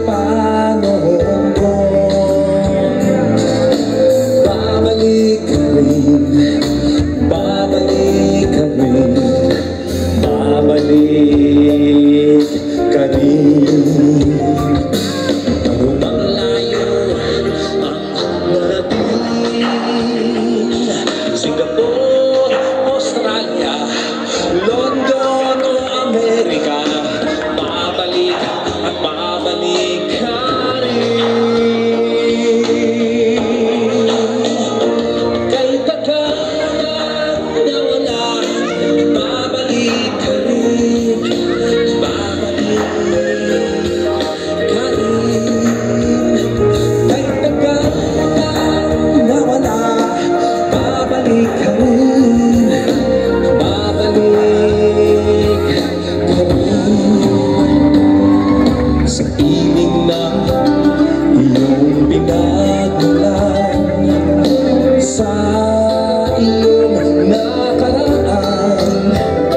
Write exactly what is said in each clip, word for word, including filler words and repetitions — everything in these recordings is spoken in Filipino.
panahon ko. Babalik ka rin, babalik ka rin, babalik ka rin. Anumang layo ang narating, Singapore, Australia, London o Amerika, babalik at babalik ka rin. Kahit tagal na wala, babalik ka rin, babalik ka rin. Kahit tagal na wala, babalik ka rin, babalik ka rin. Sa iling ng iyong pinagmulan, sa iyong nakaraan,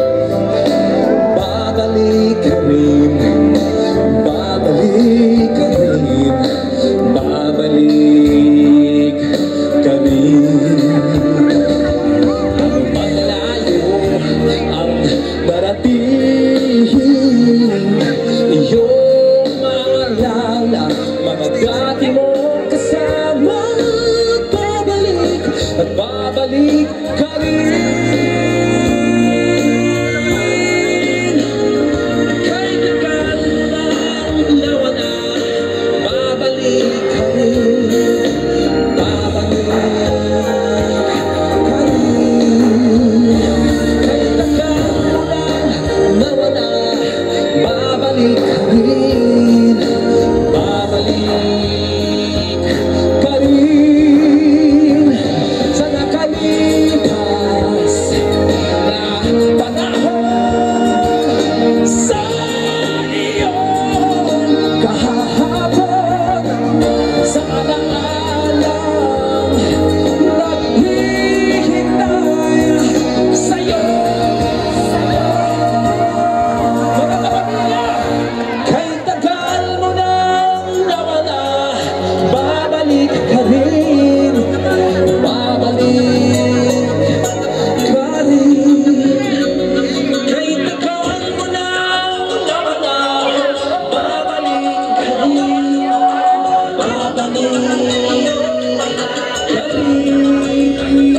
babalik ka rin, babalik ka rin, babalik ka rin. Ano man layo ang darating, iyong maalala mga dati mong kasama, babalik at babalik ka rin. Kahit tagal na wala, babalik ka rin, babalik ka rin. Kahit tagal na wala, babalik ka rin, babalik ka rin. Sa nakalipas na panahon, sa iyong kahapon, sa alaalang naghihintay sa'yo. Mga kapamilya, kahit tagal mo nang nawala, babalik ka rin, babalik ka rin. Kahit tagal mo nang nawala, babalik ka rin, babalik ka rin,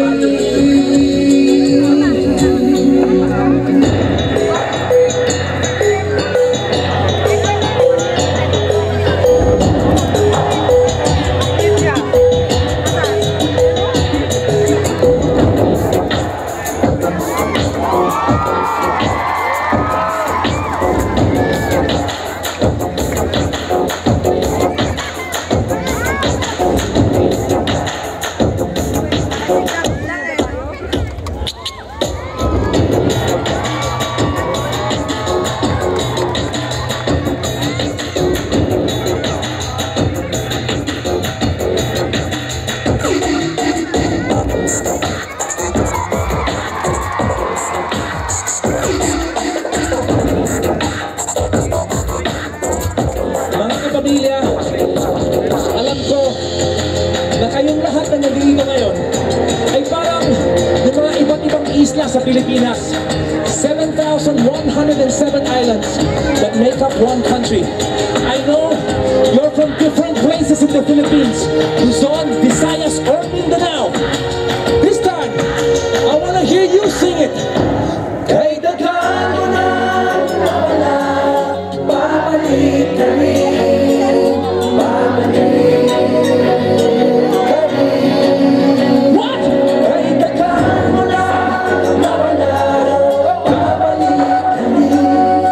mga kapamilya, alam ko na kayong lahat na nandito ngayon ay parang yung mga iba't ibang isla sa Pilipinas. seven thousand one hundred seven islands that make up one country. I know you're from different places in the Philippines, Luzon, Visayas, or Mindanao. This time, I want to hear you sing it. Kahit tagal mo na nawala, babalik ka rin, babalik ka rin. What? Kahit tagal mo na nawala, babalik ka rin,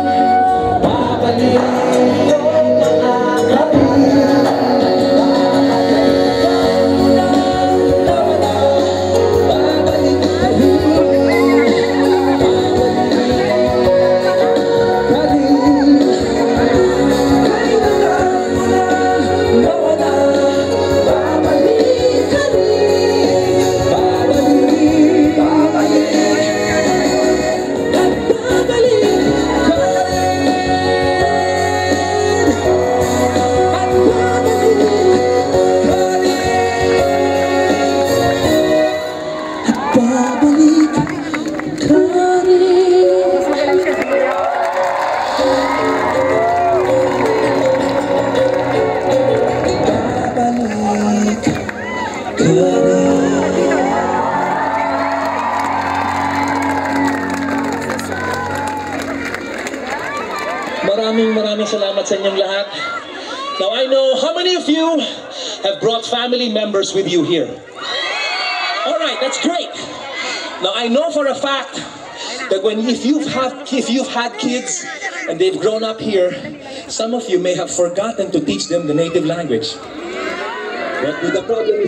babalik ka rin. maraming maraming salamat sa inyong lahat. Now I know how many of you have brought family members with you here. Alright, that's great. Now I know for a fact that when if you've had if you've had kids and they've grown up here, some of you may have forgotten to teach them the native language. But the problem is